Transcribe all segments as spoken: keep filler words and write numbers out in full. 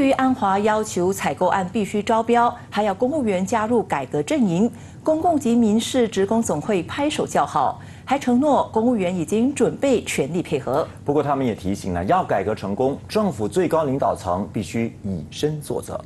对于安华要求采购案必须招标，还要公务员加入改革阵营，公共及民事职工总会拍手叫好，还承诺公务员已经准备全力配合。 不过他们也提醒呢，要改革成功，政府最高领导层必须以身作则。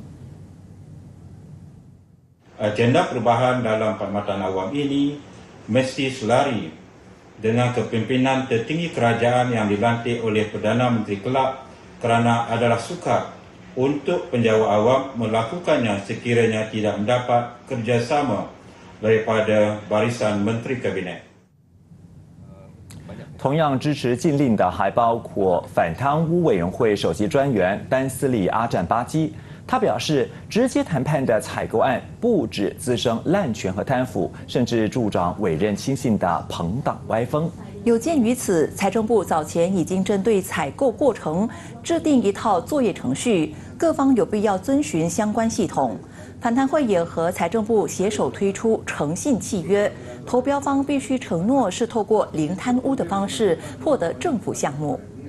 Agenda perubahan dalam Perkhidmatan Awam ini mesti selari dengan kepimpinan tertinggi kerajaan yang dilantik oleh Perdana Menteri kelak kerana adalah sukar untuk penjawat awam melakukannya sekiranya tidak mendapat kerjasama daripada barisan Menteri Kabinet. 同样支持禁令的还包括反贪污委员会首席专员丹斯利阿占巴基。 他表示，直接谈判的采购案不止滋生滥权和贪腐，甚至助长委任亲信的朋党歪风。 有鉴于此，财政部早前已经针对采购过程制定一套作业程序，各方有必要遵循相关系统。反贪会也和财政部携手推出诚信契约，投标方必须承诺是透过零贪污的方式获得政府项目。